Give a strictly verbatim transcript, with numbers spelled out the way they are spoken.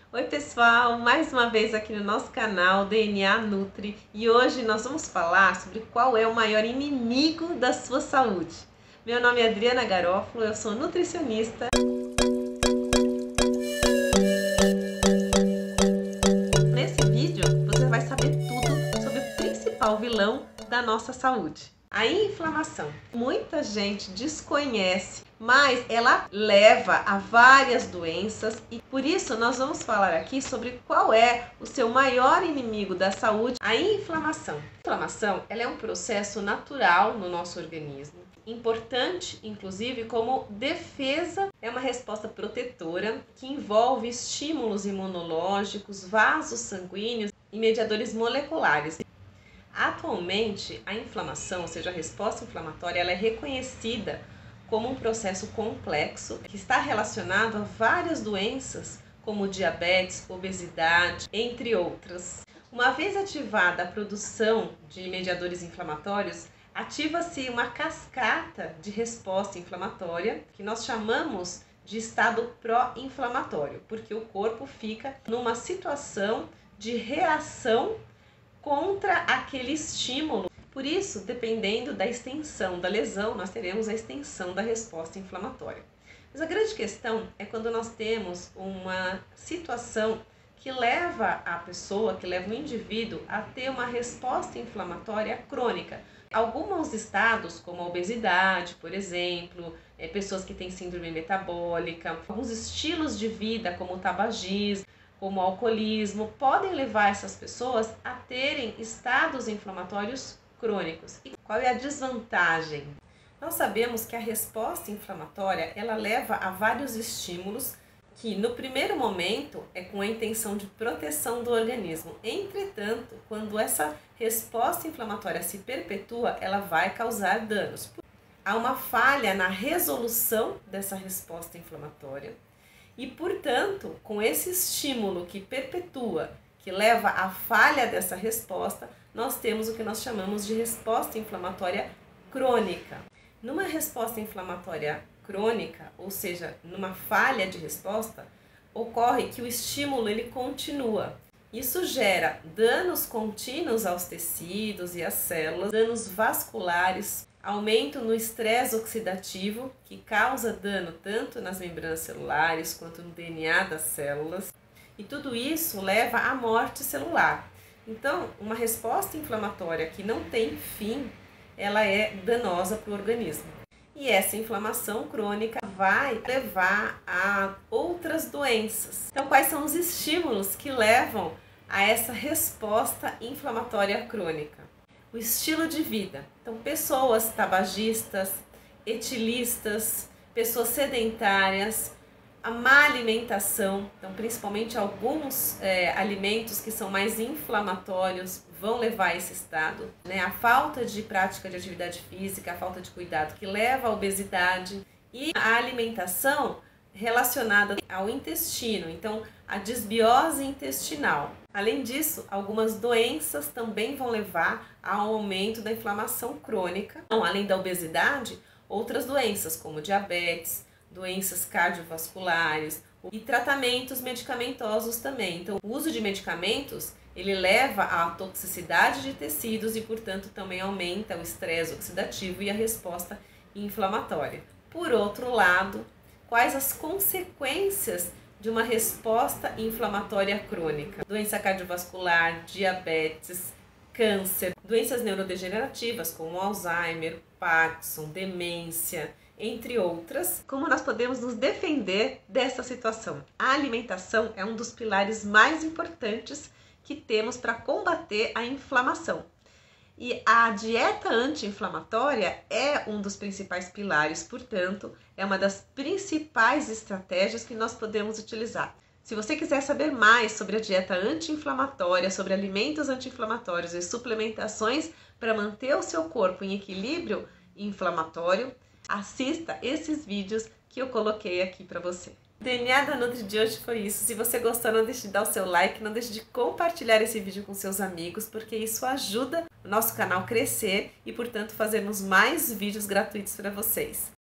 Oi pessoal, mais uma vez aqui no nosso canal D N A Nutri e hoje nós vamos falar sobre qual é o maior inimigo da sua saúde. Meu nome é Adriana Garofalo, eu sou nutricionista. Nesse vídeo você vai saber tudo sobre o principal vilão da nossa saúde. A inflamação. Muita gente desconhece, mas ela leva a várias doenças e por isso nós vamos falar aqui sobre qual é o seu maior inimigo da saúde, a inflamação. A inflamação, ela é um processo natural no nosso organismo, importante inclusive como defesa, é uma resposta protetora que envolve estímulos imunológicos, vasos sanguíneos e mediadores moleculares. Atualmente, a inflamação, ou seja, a resposta inflamatória, ela é reconhecida como um processo complexo que está relacionado a várias doenças, como diabetes, obesidade, entre outras. Uma vez ativada a produção de mediadores inflamatórios, ativa-se uma cascata de resposta inflamatória, que nós chamamos de estado pró-inflamatório, porque o corpo fica numa situação de reação contra aquele estímulo. Por isso, dependendo da extensão da lesão, nós teremos a extensão da resposta inflamatória. Mas a grande questão é quando nós temos uma situação que leva a pessoa, que leva o indivíduo a ter uma resposta inflamatória crônica. Alguns estados, como a obesidade, por exemplo, é, pessoas que têm síndrome metabólica, alguns estilos de vida, como o tabagismo, como o alcoolismo, podem levar essas pessoas a terem estados inflamatórios crônicos. E qual é a desvantagem? Nós sabemos que a resposta inflamatória, ela leva a vários estímulos que no primeiro momento é com a intenção de proteção do organismo. Entretanto, quando essa resposta inflamatória se perpetua, ela vai causar danos. Há uma falha na resolução dessa resposta inflamatória. E, portanto, com esse estímulo que perpetua, que leva à falha dessa resposta, nós temos o que nós chamamos de resposta inflamatória crônica. Numa resposta inflamatória crônica, ou seja, numa falha de resposta, ocorre que o estímulo ele continua. Isso gera danos contínuos aos tecidos e às células, danos vasculares, aumento no estresse oxidativo, que causa dano tanto nas membranas celulares quanto no D N A das células, e tudo isso leva à morte celular. Então, uma resposta inflamatória que não tem fim, ela é danosa para o organismo. E essa inflamação crônica vai levar a outras doenças. Então, quais são os estímulos que levam a essa resposta inflamatória crônica? O estilo de vida. Então, pessoas tabagistas, etilistas, pessoas sedentárias, a má alimentação, então principalmente alguns é, alimentos que são mais inflamatórios vão levar a esse estado, né? A falta de prática de atividade física, a falta de cuidado que leva à obesidade e a alimentação relacionada ao intestino, então a desbiose intestinal. Além disso, algumas doenças também vão levar ao aumento da inflamação crônica. Então, além da obesidade, outras doenças como diabetes, doenças cardiovasculares e tratamentos medicamentosos também. Então, o uso de medicamentos, ele leva à toxicidade de tecidos e, portanto, também aumenta o estresse oxidativo e a resposta inflamatória. Por outro lado, quais as consequências de uma resposta inflamatória crônica? Doença cardiovascular, diabetes, câncer, doenças neurodegenerativas como Alzheimer, Parkinson, demência, entre outras. Como nós podemos nos defender dessa situação? A alimentação é um dos pilares mais importantes que temos para combater a inflamação. E a dieta anti-inflamatória é um dos principais pilares, portanto, é uma das principais estratégias que nós podemos utilizar. Se você quiser saber mais sobre a dieta anti-inflamatória, sobre alimentos anti-inflamatórios e suplementações para manter o seu corpo em equilíbrio inflamatório, assista esses vídeos que eu coloquei aqui para você. O D N A da Nutri de hoje foi isso. Se você gostou, não deixe de dar o seu like, não deixe de compartilhar esse vídeo com seus amigos, porque isso ajuda o nosso canal a crescer e, portanto, fazermos mais vídeos gratuitos para vocês.